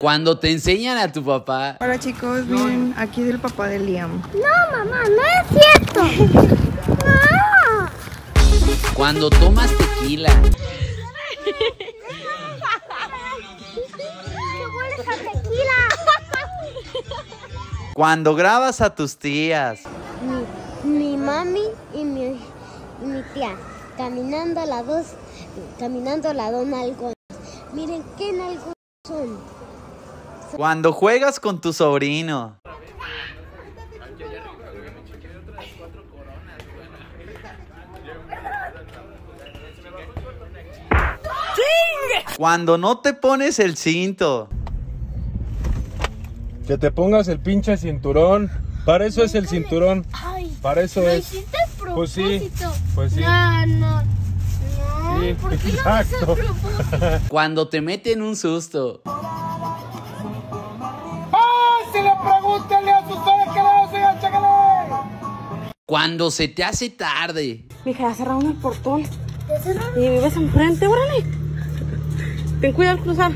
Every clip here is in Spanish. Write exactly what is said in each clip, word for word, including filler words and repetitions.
Cuando te enseñan a tu papá. Hola chicos, miren, aquí es el papá de Liam. No, mamá, no es cierto. No. Cuando tomas tequila. ¿Qué hueles a tequila? Cuando grabas a tus tías. Mi, mi mami y mi, mi tía caminando a las dos, caminando a las dos nalgonas. Miren qué nalgonas son. Cuando juegas con tu sobrino. Cuando no te pones el cinto. Que te pongas el pinche cinturón. Para eso es el cinturón. Para eso ¿Lo es. hiciste a propósito? Pues sí. Pues sí. No, no. No, Sí, ¿por qué exacto. lo haces a propósito? Cuando te meten un susto. Cuando se te hace tarde. Mija, ya cerraron el portón. Y vives enfrente, órale. Ten cuidado al cruzar.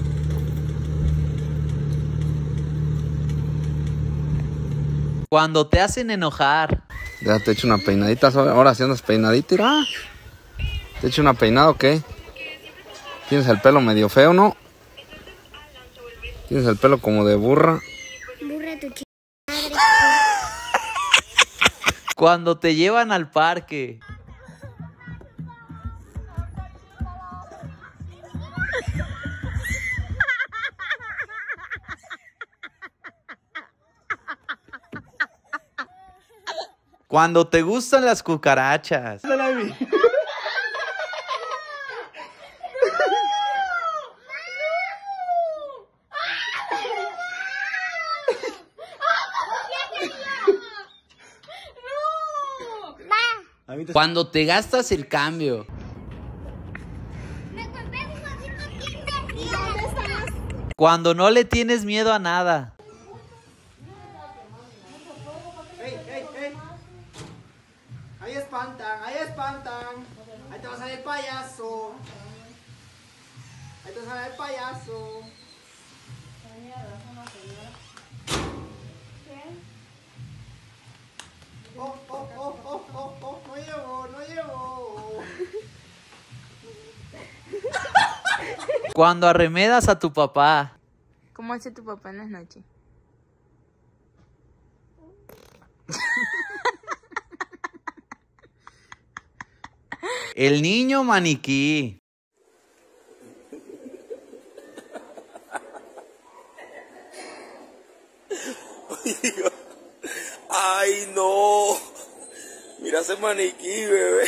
Cuando te hacen enojar. Ya te echo una peinadita, ahora sí andas peinadita, irá. ¿Te echo una peinada o qué? Tienes el pelo medio feo, ¿no? Tienes el pelo como de burra. Burra tu ch... Cuando te llevan al parque. Cuando te gustan las cucarachas. Cuando te gastas el cambio. Cuando no le tienes miedo a nada. ¡Ey, ey, ey! Ahí espantan, ahí espantan. Ahí te va a salir el payaso. Ahí te va a salir el payaso. Oh, oh, oh, oh, oh, oh, no llevo, no llevo. Cuando arremedas a tu papá. ¿Cómo hace tu papá en las noches? El niño maniquí. Ay, no. Mira ese maniquí, bebé.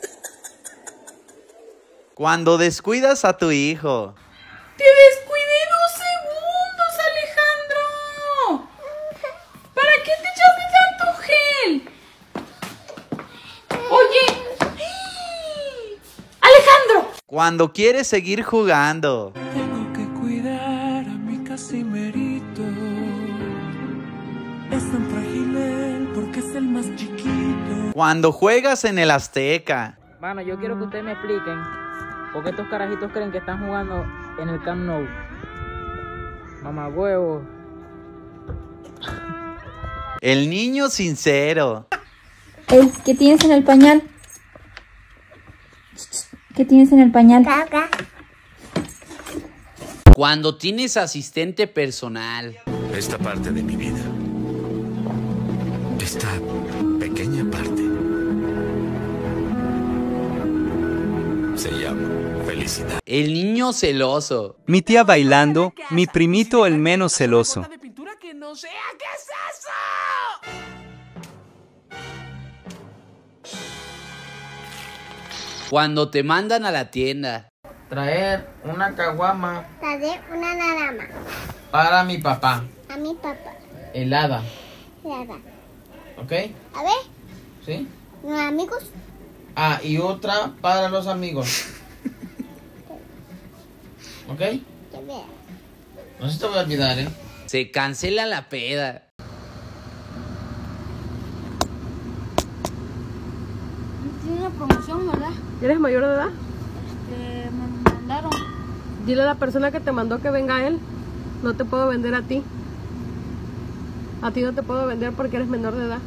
Cuando descuidas a tu hijo. ¡Te descuidé dos segundos, Alejandro! ¿Para qué te echaste tanto gel? Oye, ¡Alejandro! Cuando quieres seguir jugando. Tengo que cuidar a mi Casimerito. Es tan frágil él porque es el más chiquito. Cuando juegas en el Azteca. Mano, yo quiero que ustedes me expliquen por qué estos carajitos creen que están jugando en el Camp Nou. Mamá huevo. El niño sincero. Ey, ¿qué tienes en el pañal? ¿Qué tienes en el pañal? Caca. Cuando tienes asistente personal. Esta parte de mi vida. Esta pequeña parte. Se llama felicidad. El niño celoso. Mi tía bailando, mi primito el menos celoso. Que no sea, ¿qué es eso? Cuando te mandan a la tienda. Traer una caguama Trae una nada más. para mi papá. A mi papá. Helada. Nada. ¿Ok? A ver, ¿Sí? ¿no amigos? Ah, y otra para los amigos. ¿Ok? Que vea. No se te voy a olvidar, ¿eh? Se cancela la peda. Tiene una promoción, ¿verdad? ¿Eres mayor de edad? Que me mandaron. Dile a la persona que te mandó que venga él. No te puedo vender a ti. A ti no te puedo vender porque eres menor de edad.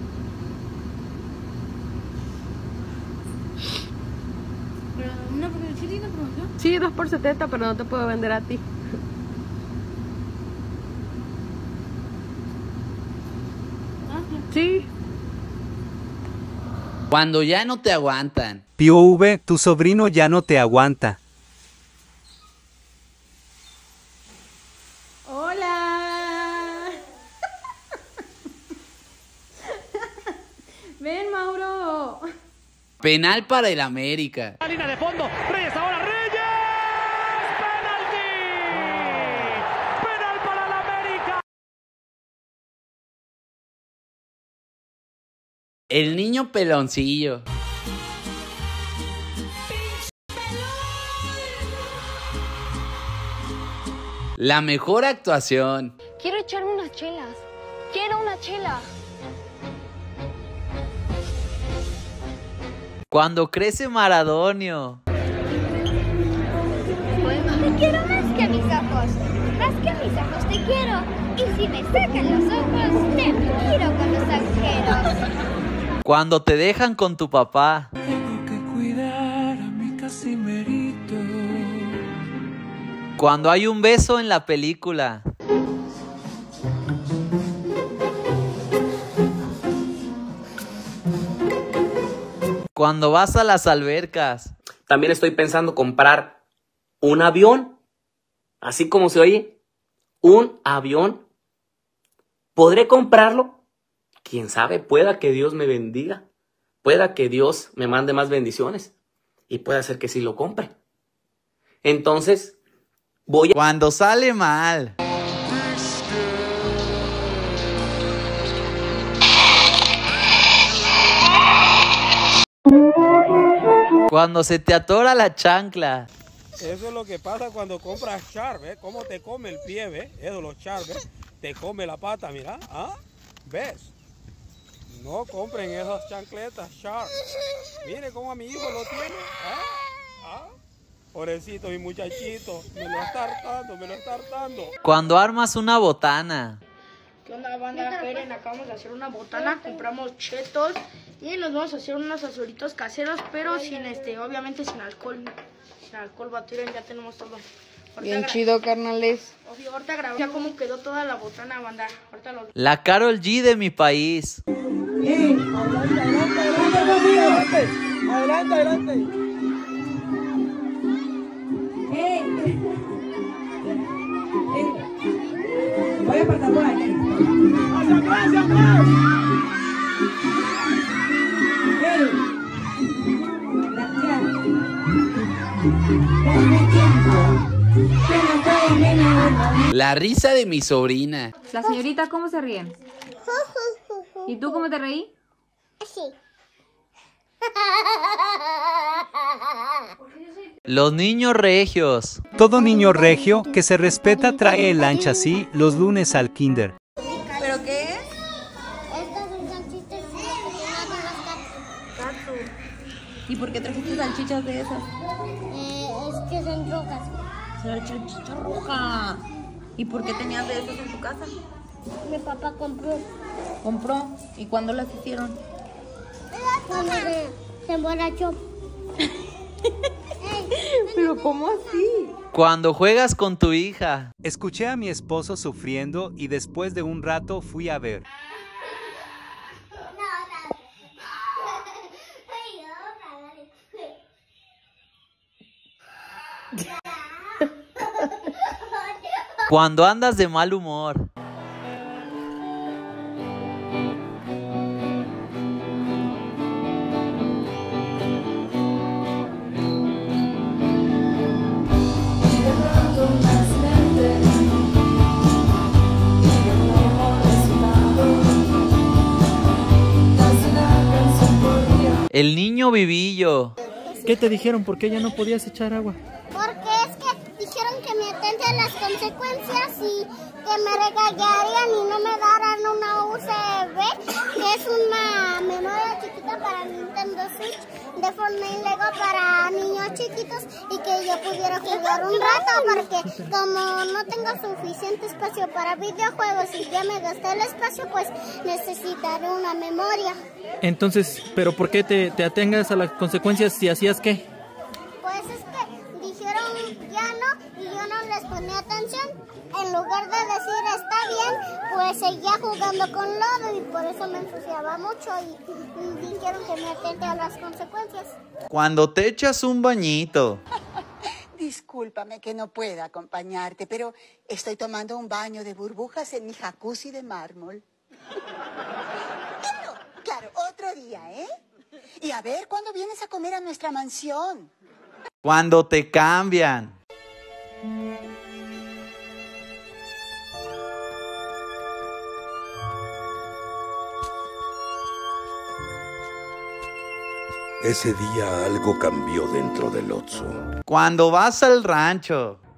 Pero una, ¿sí tiene promoción? Sí, dos por setenta, pero no te puedo vender a ti. Sí. Cuando ya no te aguantan. Pío V, tu sobrino ya no te aguanta. Hola. Ven, Mauro. Penal para el América. La línea de fondo. Reyes ahora. Reyes. Penalti. Penal para el América. El niño peloncillo. La mejor actuación. Quiero echarme unas chelas. Quiero una chela. Cuando crece Maradonio. Te quiero más que a mis ojos. Más que a mis ojos te quiero. Y si me sacan los ojos, te miro con los agujeros. Cuando te dejan con tu papá. Tengo que cuidar a mi Casimerito. Cuando hay un beso en la película. Cuando vas a las albercas. También estoy pensando comprar un avión. Así como se oye. Un avión. ¿Podré comprarlo? Quién sabe, pueda que Dios me bendiga. Pueda que Dios me mande más bendiciones. Y puede ser que sí lo compre. Entonces, voy a... Cuando sale mal. Cuando se te atora la chancla. Eso es lo que pasa cuando compras Sharp, ¿ves? Cómo te come el pie, ¿ves? Eso, los Sharp, ¿ves? Te come la pata, mira. ¿Ah? ¿Ves? No compren esas chancletas Sharp. Mire cómo a mi hijo lo tiene. ¿Ah? ¿Ah? Pobrecito, mi muchachito. Me lo está hartando, me lo está hartando. Cuando armas una botana. ¿Qué onda, banda? Karen, acabamos de hacer una botana, compramos chetos y nos vamos a hacer unos azuritos caseros, pero sin este, obviamente sin alcohol. Sin alcohol, batiren, ya tenemos todo. Ahorita Bien gra- chido, carnales. Obvio, ahorita grabamos ya cómo quedó toda la botana, banda. Ahorita lo... La Karol G de mi país. Adelante, adelante, adelante, adelante. ¡Eh! Voy a pasar por aquí. ¡Hacia atrás, hacia atrás! ¡Eh! Gracias. La risa de mi sobrina. La señorita, ¿cómo se ríe? ¿Y tú cómo te reí? Sí. Los niños regios. Todo niño regio que se respeta trae el lancha así los lunes al kinder. ¿Pero qué es? Estas son salchichas que Cato. ¿Y por qué trajiste salchichas de esas? eh, es que son rojas. Salchicha roja. ¿Y por qué tenías de esas en tu casa? Mi papá compró. ¿Compró? ¿Y cuándo las hicieron? Cuando se, se emborrachó. ¿Pero cómo así? Cuando juegas con tu hija. Escuché a mi esposo sufriendo y después de un rato fui a ver. Cuando andas de mal humor. El niño vivillo. ¿Qué te dijeron? ¿Por qué ya no podías echar agua? Porque es que dijeron que me atente a las consecuencias y que me regañarían y no me daran una U C B, que es una memoria chiquita cajita para Nintendo Switch de forma y Lego para niños chiquitos y que yo pudiera jugar un rato porque como no tengo suficiente espacio para videojuegos y ya me gasté el espacio, pues necesitaré una memoria. Entonces, ¿pero por qué te, te atengas a las consecuencias si hacías qué? Pues es que dijeron ya no y yo no les ponía atención. En lugar de decir está bien, pues seguía jugando con lodo y por eso me ensuciaba mucho y, y dijeron que me atente a las consecuencias. Cuando te echas un bañito. Discúlpame que no pueda acompañarte, pero estoy tomando un baño de burbujas en mi jacuzzi de mármol. Claro, claro, otro día, ¿eh? Y a ver, ¿cuándo vienes a comer a nuestra mansión? Cuando te cambian. Ese día algo cambió dentro del Otso. Cuando vas al rancho.